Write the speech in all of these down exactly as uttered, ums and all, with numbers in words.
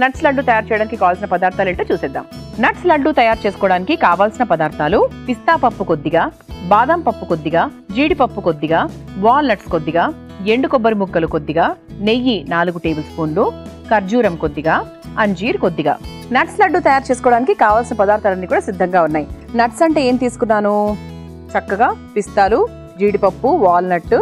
Nuts laddu తయారు చేయడానికి కావాల్సిన పదార్థాలు ఏంటో చూసేద్దాం. నట్స్ లడ్డు తయారు చేసుకోవడానికి కావాల్సిన పదార్థాలు పిస్తా పప్పు కొద్దిగా, బాదం పప్పు కొద్దిగా, జీడిపప్పు కొద్దిగా, వాల్నట్స్ కొద్దిగా, ఎండు కొబ్బరి ముక్కలు కొద్దిగా, నెయ్యి నాలుగు టేబుల్ స్పూన్లు, ఖర్జూరం కొద్దిగా, అంజీర్ కొద్దిగా. నట్స్ లడ్డు తయారు చేసుకోవడానికి కావాల్సిన పదార్థాలన్నీ కూడా సిద్ధంగా ఉన్నాయి. నట్స్ అంటే ఏం తీసుకున్నాను? చక్కగా పిస్తాలు, జీడిపప్పు, వాల్నట్,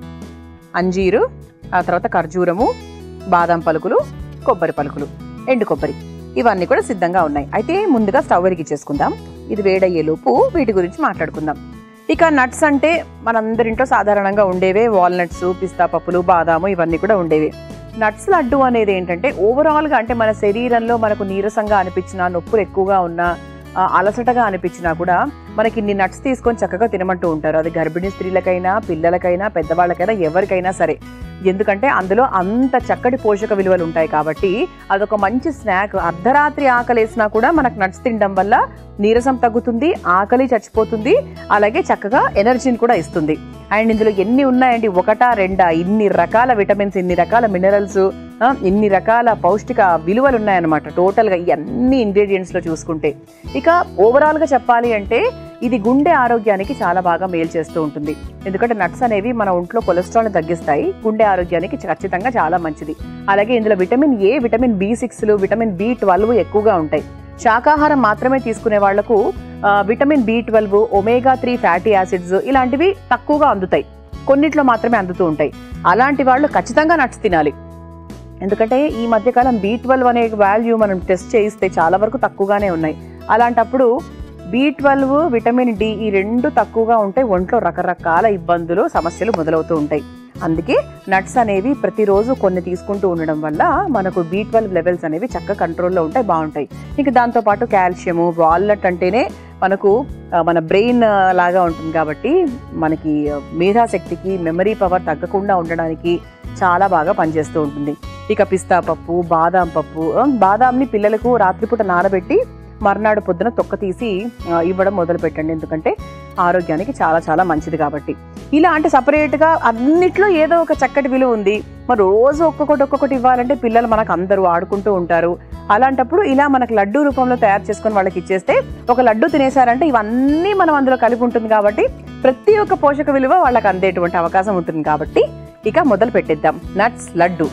అంజీరు, ఆ తర్వాత ఖర్జూరము, బాదం పలుకులు, కొబ్బరి పలుకులు, ఎండు కొబ్బరి, ఇవన్నీ కూడా సిద్ధంగా ఉన్నాయి. అయితే ముందుగా స్టవ్ వెలిగించేసుకుందాం. ఇది వేడయ్యేలోపు వీటి గురించి మాట్లాడుకుందాం. ఇక నట్స్ అంటే మనందరింట్లో సాధారణంగా ఉండేవే వాల్నట్స్, పిస్తా పప్పులు, బాదాము, ఇవన్నీ కూడా ఉండేవి. నట్స్ లడ్డు అనేది ఏంటంటే ఓవరాల్గా అంటే మన శరీరంలో మనకు నీరసంగా అనిపించినా, నొప్పులు ఎక్కువగా ఉన్నా, అలసటగా అనిపించినా కూడా మనకి ఇన్ని నట్స్ తీసుకొని చక్కగా తినమంటూ ఉంటారు. అది గర్భిణీ స్త్రీలకైనా, పిల్లలకైనా, పెద్దవాళ్ళకైనా, ఎవరికైనా సరే. ఎందుకంటే అందులో అంత చక్కటి పోషక విలువలు ఉంటాయి కాబట్టి అదొక మంచి స్నాక్. అర్ధరాత్రి ఆకలేసినా కూడా మనకు నట్స్ తినడం వల్ల నీరసం తగ్గుతుంది, ఆకలి చచ్చిపోతుంది, అలాగే చక్కగా ఎనర్జీని కూడా ఇస్తుంది. అండ్ ఇందులో ఎన్ని ఉన్నాయండి, ఒకటా రెండా, ఇన్ని రకాల విటమిన్స్, ఇన్ని రకాల మినరల్స్, ఇన్ని రకాల పౌష్టిక విలువలు ఉన్నాయన్నమాట టోటల్గా ఈ అన్ని ఇంగ్రీడియంట్స్లో చూసుకుంటే. ఇక ఓవరాల్గా చెప్పాలి అంటే ఇది గుండె ఆరోగ్యానికి చాలా బాగా మేలు చేస్తూ ఉంటుంది. ఎందుకంటే నట్స్ అనేవి మన ఒంట్లో కొలెస్ట్రాల్ని తగ్గిస్తాయి, గుండె ఆరోగ్యానికి ఖచ్చితంగా చాలా మంచిది. అలాగే ఇందులో విటమిన్ ఏ, విటమిన్ బి సిక్స్లు, విటమిన్ బి ట్వెల్వ్ ఎక్కువగా ఉంటాయి. శాకాహారం మాత్రమే తీసుకునే వాళ్లకు vitamin B twelve, omega three fatty acids ఇలాంటివి తక్కువగా అందుతాయి, కొన్నిట్లో మాత్రమే అందుతూ ఉంటాయి. అలాంటి వాళ్ళు ఖచ్చితంగా నట్స్ తినాలి. ఎందుకంటే ఈ మధ్యకాలం బి ట్వెల్వ్ అనే వాల్యూ మనం టెస్ట్ చేయిస్తే చాలా వరకు తక్కువగానే ఉన్నాయి. అలాంటప్పుడు బి ట్వెల్వ్, విటమిన్ డి ఈ రెండు తక్కువగా ఉంటే ఒంట్లో రకరకాల ఇబ్బందులు, సమస్యలు మొదలవుతూ ఉంటాయి. అందుకే నట్స్ అనేవి ప్రతిరోజు కొన్ని తీసుకుంటూ ఉండడం వల్ల మనకు బి ట్వెల్వ్ లెవెల్స్ అనేవి చక్కగా కంట్రోల్లో ఉంటాయి, బాగుంటాయి. ఇంక దాంతోపాటు కాల్షియము, వాల్నట్ అంటేనే మనకు మన బ్రెయిన్ లాగా ఉంటుంది కాబట్టి మనకి మేధాశక్తికి, మెమరీ పవర్ తగ్గకుండా ఉండడానికి చాలా బాగా పనిచేస్తూ ఉంటుంది. ఇక పిస్తా పప్పు, బాదాం పప్పు, బాదాంని పిల్లలకు రాత్రిపూట నానబెట్టి మర్నాడు పొద్దున తొక్క తీసి ఇవ్వడం మొదలు పెట్టండి. ఎందుకంటే ఆరోగ్యానికి చాలా చాలా మంచిది కాబట్టి. ఇలా అంటే సపరేట్గా అన్నిట్లో ఏదో ఒక చక్కటి విలువ ఉంది. మరి రోజు ఒక్కొక్కటి ఒక్కొక్కటి ఇవ్వాలంటే పిల్లలు మనకు అందరూ ఆడుకుంటూ ఉంటారు. అలాంటప్పుడు ఇలా మనకు లడ్డూ రూపంలో తయారు చేసుకొని వాళ్ళకి ఇచ్చేస్తే ఒక లడ్డు తినేశారంటే ఇవన్నీ మనం అందులో కలిపి ఉంటుంది కాబట్టి ప్రతి ఒక్క పోషక విలువ వాళ్ళకి అందేటువంటి అవకాశం ఉంటుంది. కాబట్టి ఇక మొదలు పెట్టేద్దాం. నట్స్ లడ్డు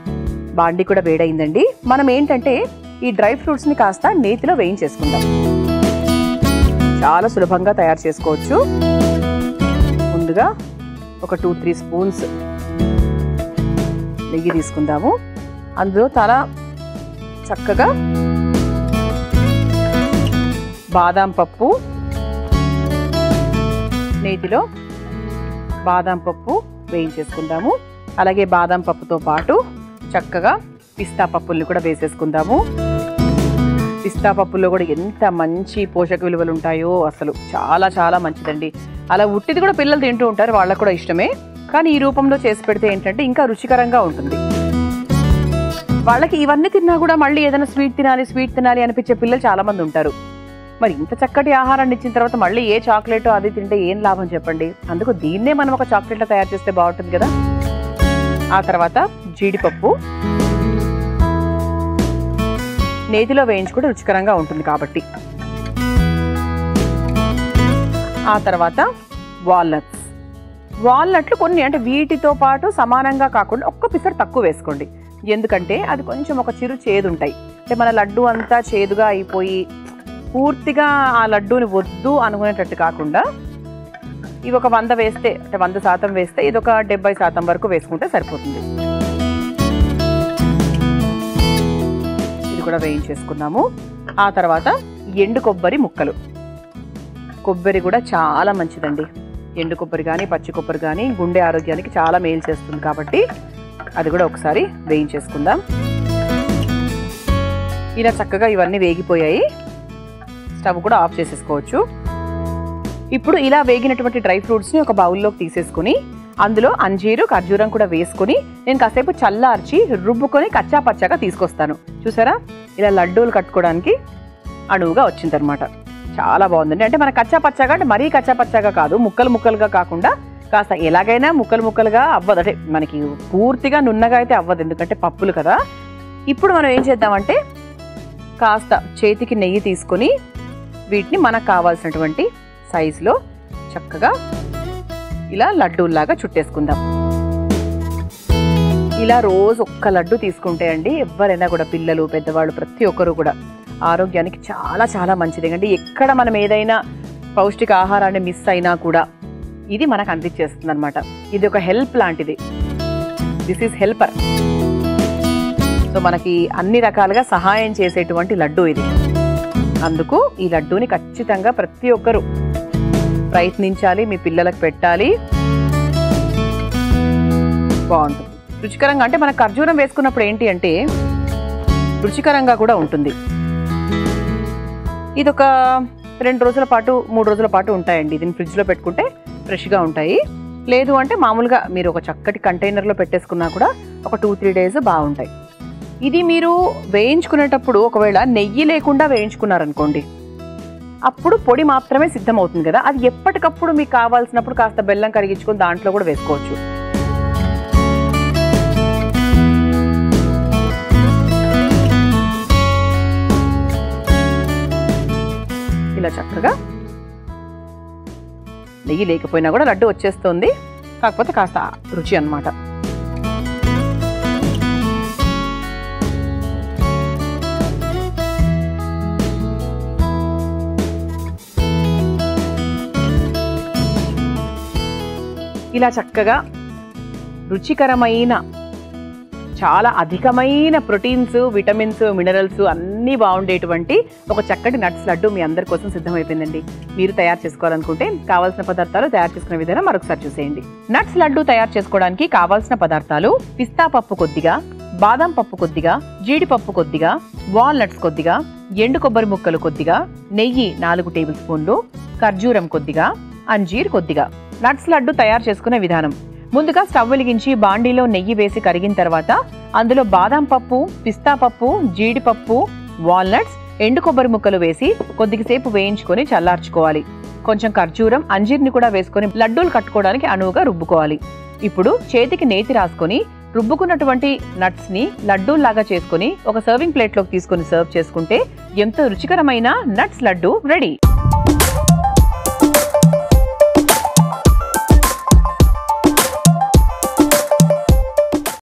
బాండి కూడా వేడైందండి. మనం ఏంటంటే ఈ డ్రై ఫ్రూట్స్ని కాస్త నేతిలో వేయించేసుకుందాం. చాలా సులభంగా తయారు చేసుకోవచ్చు. ముందుగా ఒక టూ త్రీ స్పూన్స్ నెయ్యి తీసుకుందాము. అందులో చాలా చక్కగా బాదాం పప్పు, నేతిలో బాదాం పప్పు వేయించేసుకుందాము. అలాగే బాదాం పప్పుతో పాటు చక్కగా పిస్తా పప్పుల్ని కూడా వేసేసుకుందాము. పిస్తా పప్పుల్లో కూడా ఎంత మంచి పోషక విలువలు ఉంటాయో అసలు చాలా చాలా మంచిదండి. అలా ఉట్టిది కూడా పిల్లలు తింటూ ఉంటారు, వాళ్ళకు కూడా ఇష్టమే. కానీ ఈ రూపంలో చేసి పెడితే ఏంటంటే ఇంకా రుచికరంగా ఉంటుంది. వాళ్ళకి ఇవన్నీ తిన్నా కూడా మళ్ళీ ఏదైనా స్వీట్ తినాలి స్వీట్ తినాలి అనిపించే పిల్లలు చాలా మంది ఉంటారు. మరి ఇంత చక్కటి ఆహారాన్ని ఇచ్చిన తర్వాత మళ్ళీ ఏ చాక్లెట్ అది తింటే ఏం లాభం చెప్పండి. అందుకు దీన్నే మనం ఒక చాక్లెట్లో తయారు చేస్తే బాగుంటుంది కదా. ఆ తర్వాత జీడిపప్పు నేతిలో వేయించి కూడా రుచికరంగా ఉంటుంది కాబట్టి. ఆ తర్వాత వాల్నట్స్. వాల్నట్లు కొన్ని అంటే వీటితో పాటు సమానంగా కాకుండా ఒక్క పిసర్ తక్కువ వేసుకోండి. ఎందుకంటే అది కొంచెం ఒక చిరు చేదు ఉంటాయి. అంటే మన లడ్డు అంతా చేదుగా అయిపోయి పూర్తిగా ఆ లడ్డూని వద్దు అనుకునేటట్టు కాకుండా ఇవి ఒక వంద వేస్తే అంటే వంద శాతం వేస్తే ఇది ఒక డెబ్బై శాతం వరకు వేసుకుంటే సరిపోతుంది. ఇది కూడా వేయించేసుకున్నాము. ఆ తర్వాత ఎండు కొబ్బరి ముక్కలు. కొబ్బరి కూడా చాలా మంచిదండి. ఎండు కొబ్బరి కానీ పచ్చి కొబ్బరి కానీ గుండె ఆరోగ్యానికి చాలా మేలు చేస్తుంది కాబట్టి అది కూడా ఒకసారి వేయించేసుకుందాం. ఇలా చక్కగా ఇవన్నీ వేగిపోయాయి. స్టవ్ కూడా ఆఫ్ చేసేసుకోవచ్చు. ఇప్పుడు ఇలా వేగినటువంటి డ్రై ఫ్రూట్స్ని ఒక బౌల్లోకి తీసేసుకుని అందులో అంజీరు, ఖర్జూరం కూడా వేసుకొని నేను కాసేపు చల్లార్చి రుబ్బుకొని కచ్చా పచ్చాగా తీసుకొస్తాను. చూసారా, ఇలా లడ్డూలు కట్టుకోవడానికి అణువుగా వచ్చిందనమాట. చాలా బాగుందండి. అంటే మన కచ్చా పచ్చాగా అంటే మరీ కచ్చా పచ్చాగా కాదు, ముక్కలు ముక్కలుగా కాకుండా కాస్త ఎలాగైనా ముక్కలు ముక్కలుగా అవ్వదు. అంటే మనకి పూర్తిగా నున్నగా అయితే అవ్వదు, ఎందుకంటే పప్పులు కదా. ఇప్పుడు మనం ఏం చేద్దామంటే కాస్త చేతికి నెయ్యి తీసుకొని వీటిని మనకు కావాల్సినటువంటి సైజులో చక్కగా ఇలా లడ్డూల్లాగా చుట్టేసుకుందాం. ఇలా రోజు ఒక్క లడ్డు తీసుకుంటే అండి ఎవరైనా కూడా పిల్లలు పెద్దవాళ్ళు ప్రతి ఒక్కరు కూడా ఆరోగ్యానికి చాలా చాలా మంచిది అండి. ఎక్కడ మనం ఏదైనా పౌష్టిక ఆహారాన్ని మిస్ అయినా కూడా ఇది మనకు అందించేస్తుంది అనమాట. ఇది ఒక హెల్ప్ లాంటిది. This is helper. సో మనకి అన్ని రకాలుగా సహాయం చేసేటువంటి లడ్డు ఇది. అందుకు ఈ లడ్డూని ఖచ్చితంగా ప్రతి ఒక్కరూ ప్రయత్నించాలి, మీ పిల్లలకు పెట్టాలి. బాగుంటుంది, రుచికరంగా. అంటే మన ఖర్జూరం వేసుకున్నప్పుడు ఏంటి అంటే రుచికరంగా కూడా ఉంటుంది. ఇది ఒక రెండు రోజుల పాటు మూడు రోజుల పాటు ఉంటాయండి. దీన్ని ఫ్రిడ్జ్లో పెట్టుకుంటే ఫ్రెష్గా ఉంటాయి. లేదు అంటే మామూలుగా మీరు ఒక చక్కటి కంటైనర్లో పెట్టేసుకున్నా కూడా ఒక టూ త్రీ డేస్ బాగుంటాయి. ఇది మీరు వేయించుకునేటప్పుడు ఒకవేళ నెయ్యి లేకుండా వేయించుకున్నారనుకోండి, అప్పుడు పొడి మాత్రమే సిద్ధమవుతుంది కదా. అది ఎప్పటికప్పుడు మీకు కావాల్సినప్పుడు కాస్త బెల్లం కరిగించుకొని దాంట్లో కూడా వేసుకోవచ్చు. ఇలా చక్కగా నెయ్యి లేకపోయినా కూడా లడ్డు వచ్చేస్తుంది. కాకపోతే కాస్త రుచి అన్నమాట. ఇలా చక్కగా రుచికరమైన చాలా అధికమైన ప్రోటీన్స్, విటమిన్స్, మినరల్స్ అన్నీ బాగుండేటువంటి ఒక చక్కటి నట్స్ లడ్డు మీ అందరి కోసం సిద్ధమైపోయిందండి. మీరు తయారు చేసుకోవాలనుకుంటే కావాల్సిన పదార్థాలు తయారు చేసుకునే విధానం మరొకసారి చూసేయండి. నట్స్ లడ్డు తయారు చేసుకోవడానికి కావాల్సిన పదార్థాలు పిస్తా పప్పు కొద్దిగా, బాదం పప్పు కొద్దిగా, జీడిపప్పు కొద్దిగా, వాల్నట్స్ కొద్దిగా, ఎండు కొబ్బరి ముక్కలు కొద్దిగా, నెయ్యి నాలుగు టేబుల్ స్పూన్లు, ఖర్జూరం కొద్దిగా, అంజీర్ కొద్దిగా. నట్స్ లడ్డు తయారు చేసుకునే విధానం: ముందుగా స్టవ్ వెలిగించి బాండీలో నెయ్యి వేసి కరిగిన తర్వాత అందులో బాదం పప్పు, పిస్తా పప్పు, జీడిపప్పు, వాల్నట్స్, ఎండు కొబ్బరి ముక్కలు వేసి కొద్దిసేపు వేయించుకొని చల్లార్చుకోవాలి. కొంచెం ఖర్జూరం, అంజీర్ని కూడా వేసుకొని లడ్డూలు కట్టుకోవడానికి అనువుగా రుబ్బుకోవాలి. ఇప్పుడు చేతికి నేతి రాసుకొని రుబ్బుకున్నటువంటి నట్స్ ని లడ్డూల్లాగా చేసుకుని ఒక సర్వింగ్ ప్లేట్లోకి తీసుకొని సర్వ్ చేసుకుంటే ఎంతో రుచికరమైన నట్స్ లడ్డు రెడీ.